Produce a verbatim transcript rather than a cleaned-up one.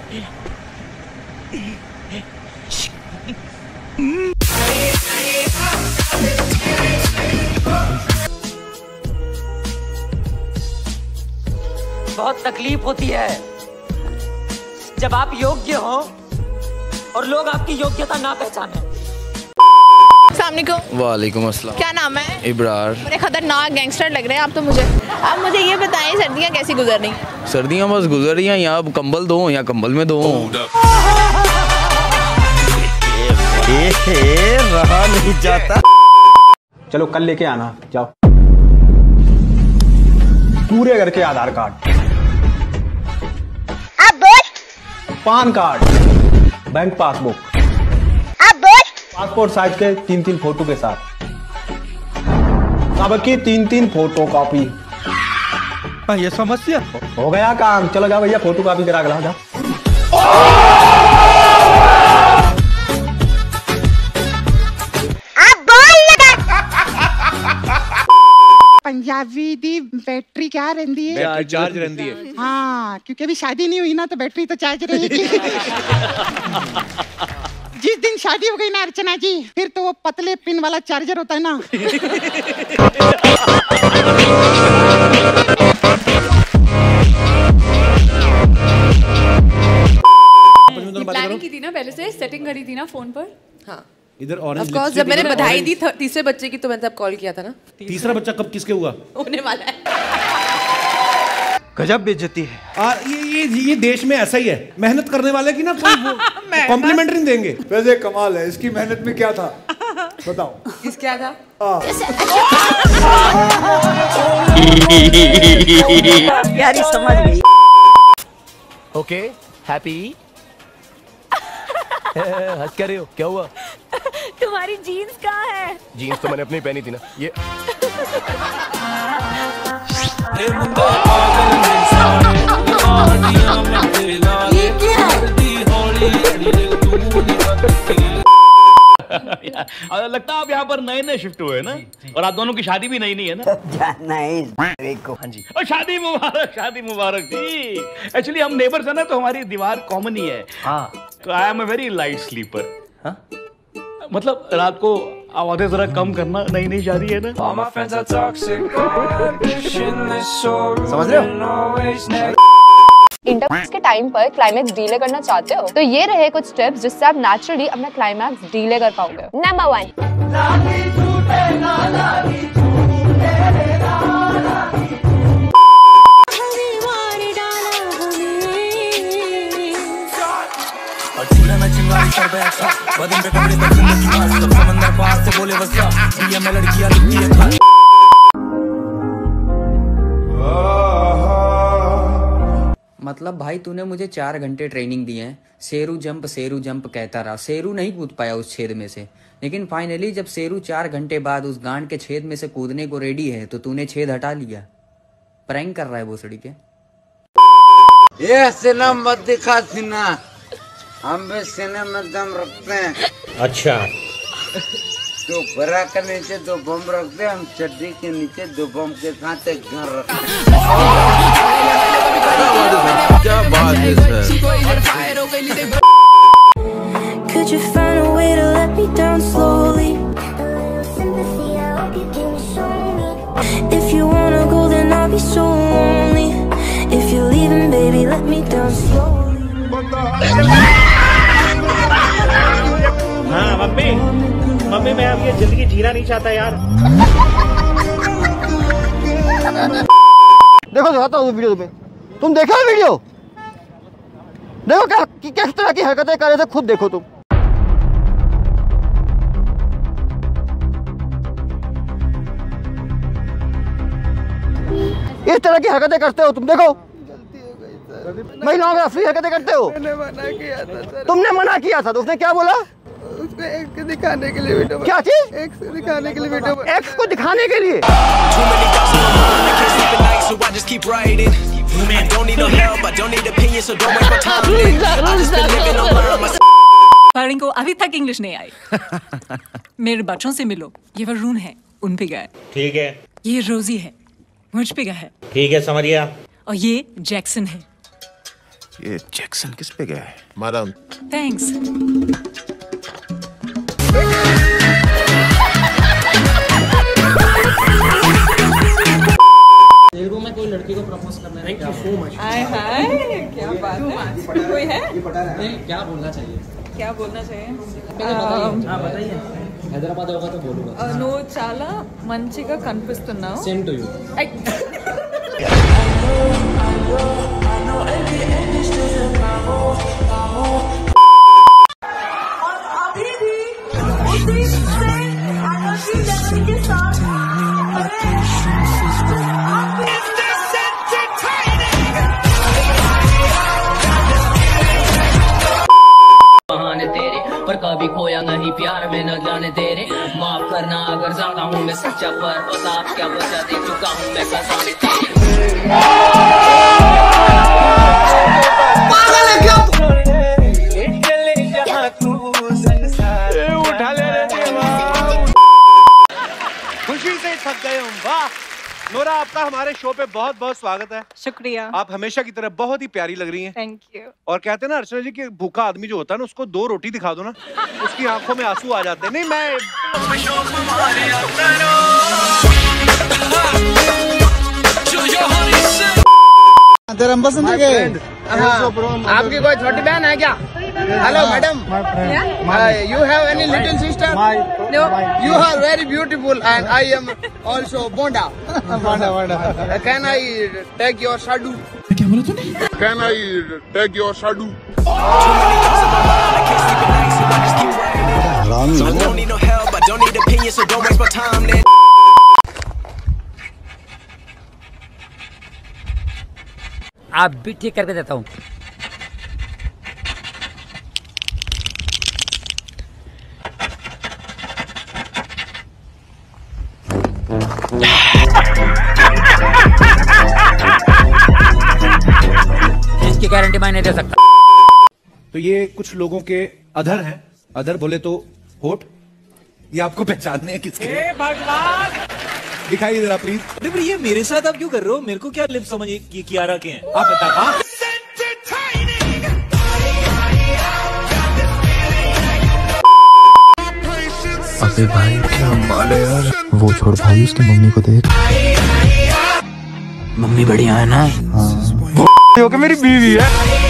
बहुत तकलीफ होती है जब आप योग्य हो और लोग आपकी योग्यता ना पहचाने। वालेकुम अस्सलाम। क्या नाम है? इब्रार। बड़े खतरनाक गैंगस्टर लग रहे हैं आप तो मुझे। आप मुझे ये बताएं सर्दियाँ कैसी गुजर रही? सर्दियाँ बस गुजर रही हैं। यहाँ कंबल दो या कंबल में दो। रहा नहीं जाता। चलो कल लेके आना, जाओ। पूरे घर के Aadhaar card, PAN card, bank passbook, passport size के तीन तीन फोटो के साथ, सबकी तीन तीन फोटो कॉपी। ये समस्या हो गया काम। चलो जाओ भैया, फोटो कॉपी करा के लाओ, जाओ। पंजाबी दी बैटरी क्या रहती है? बैटरी चार्ज रहती है। हाँ, क्योंकि अभी शादी नहीं हुई ना, तो बैटरी तो चार्ज रहेगी। जिस दिन शादी हो गई ना अर्चना जी, फिर तो वो पतले पिन वाला चार्जर होता है ना। प्लानिंग की थी ना, पहले से सेटिंग करी थी ना फोन पर। हाँ इधर ऑरेंज। ऑफ कोर्स जब मैंने बधाई दी तीसरे बच्चे की तो मैंने तब कॉल किया था ना। तीसरा बच्चा कब किसके हुआ? होने वाला है। गजब बेइज्जती है। आ, ये ये ये देश में ऐसा ही है, मेहनत करने वाले की ना कोई कॉम्प्लीमेंट नहीं देंगे। वैसे कमाल है, इसकी मेहनत में क्या था बताओ। किस क्या था? यारी समझ गई। Okay happy. हंस क्या रहे हो? क्या हुआ? तुम्हारी जीन्स कहाँ है? जीन्स तो मैंने अपनी पहनी थी ना। ये लगता है आप यहाँ पर नए नए शिफ्ट हुए ना, और आप दोनों की शादी भी नई नई है ना? नहीं को हाँ जी। और शादी मुबारक, शादी मुबारक जी। एक्चुअली हम नेबर्स है ना, तो हमारी दीवार कॉमन ही है। हाँ। तो I am a very light sleeper. हाँ? मतलब रात को आवाजें जरा कम करना, नई नई शादी है ना। समझ रहे हो? इंटरकोर्स के टाइम पर क्लाइमैक्स डीले करना चाहते हो तो ये रहे कुछ स्टेप्स जिससे आप नेचुरली अपना क्लाइमैक्स डीले कर पाओगे। नंबर वन, मतलब भाई तूने मुझे चार घंटे ट्रेनिंग दी है, शेरू जंप शेरू जंप कहता रहा, शेरू नहीं कूद पाया उस छेद में से, लेकिन फाइनली जब शेरू चार घंटे बाद उस गांड के छेद में से कूदने को रेडी है तो तूने छेद हटा लिया। प्रैंक कर रहा है भोसड़ी के। ये सीना मत दिखा सीना, हम भी सीने में दम रखते हैं। अच्छा। तो बरा के नीचे दो बम रखते हैं, हम चड्डी के नीचे दो बम के साथ एक घर रखते हैं। क्या बात है sir. Could you find a way to let me down slowly? If you wanna go then I'll be so lonely. If you're leaving baby let me down slowly. हाँ मम्मी, मम्मी मैं अब ये जिंदगी जीना नहीं चाहता यार। देखो दिखाता हूँ वीडियो में, तुम देखा वीडियो? देखो क्या कि किस तरह की हरकतें कर रहे थे, खुद देखो तुम। इस तरह की हरकतें करते हो तुम, देखो महिलाओं के फ्री हरकतें करते हो। मैंने मना किया था सर। तुमने मना किया था तो उसने क्या बोला? उसको एक्स दिखाने के लिए वीडियो। क्या चीज? एक्स दिखाने के लिए वीडियो। एक्स को दिखाने के लिए? पारिन को अभी तक इंग्लिश नहीं आई। मेरे बच्चों से मिलो, ये वरुण है, उन पे गए। ठीक है। ये रोजी है, मुझ पे गया है। ठीक है समझ गया। और ये जैक्सन है, ये जैक्सन किस पे गया है? Madam thanks. तेलुगु में कोई लड़की को प्रपोज करना है। Thank you so much. Hi hi, क्या बात है। कोई है? ये पता है नहीं क्या बोलना चाहिए? क्या बोलना चाहिए? हाँ बताइए। हैदराबाद होगा तो बोलूँगा। నువ్వు చాలా మంచిగా కనిపిస్తున్నావు। Same to you. बहाने तेरे पर कभी खोया नहीं प्यार में न जाने तेरे। माफ करना अगर ज्यादा हूँ मैं सच्चा, पर बता क्या वजह दे चुका हूँ मैं फसाने तेरे। पागल है क्या? खुशी से थक गए हम। वाह नोरा, आपका हमारे शो पे बहुत बहुत स्वागत है। शुक्रिया। आप हमेशा की तरह बहुत ही प्यारी लग रही हैं। Thank you. और कहते हैं ना अर्चना जी कि भूखा आदमी जो होता है ना, उसको दो रोटी दिखा दो ना, उसकी आंखों में आंसू आ जाते हैं। नहीं मैं आपकी कोई छोटी बहन है क्या? Hello madam, you have any little sister? No, you are very beautiful and I am also bonda. Can I take your shadow? क्या बोला तूने? कैन आई टेक योर शाडू? आप भी ठीक करके देता हूँ। इसकी गारंटी मैं नहीं दे सकता। तो ये कुछ लोगों के अधर हैं। अधर बोले तो होठ। ये आपको पहचानने हैं किसके? भगवान दिखाइए जरा प्लीज। अरे पर ये मेरे साथ आप क्यों कर रहे हो? मेरे को क्या लिप समझ कि कियारा के हैं? आप बता। हाँ? अबे भाई क्या माल है यार। वो छोड़ भाई, उसकी मम्मी को देख। मम्मी बढ़िया है ना? हाँ। मेरी बीवी है।